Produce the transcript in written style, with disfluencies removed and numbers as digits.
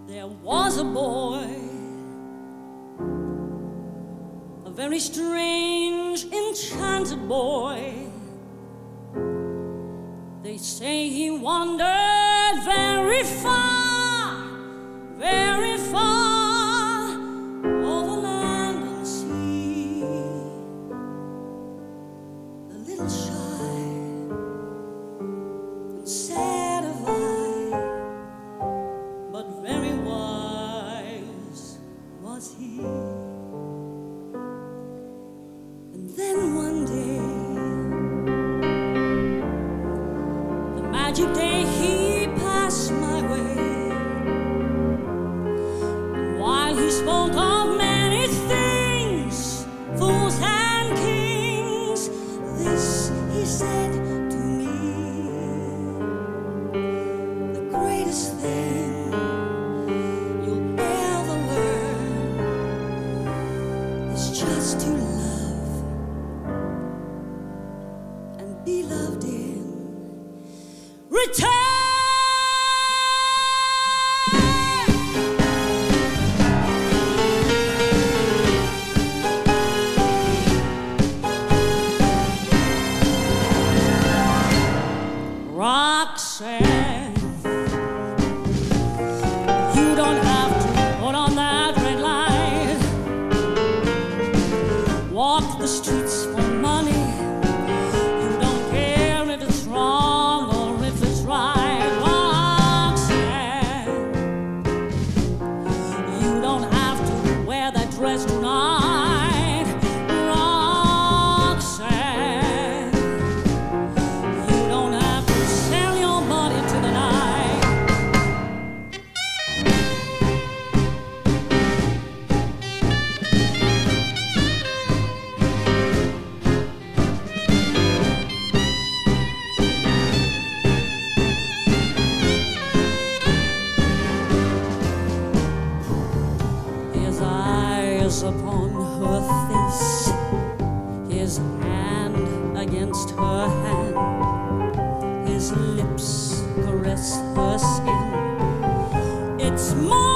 There was a boy, a very strange, enchanted boy. They say he wandered very far, very far, over land and sea. A little shy and sad of eye, but very wise was he. And then one day, the magic day, he passed my way. And while he spoke of many things, fools and kings, this he said to me: the greatest thing you'll ever learn is just to love and be loved in return. Roxanne, you don't have to put on that red light, walk the streets for money. You don't care if it's wrong or if it's right. Roxanne, you don't have to wear that dress tonight. Roxanne, you don't have to sell your body to the night. His eyes upon her face, his hand against her hand, his lips caress her skin. It's more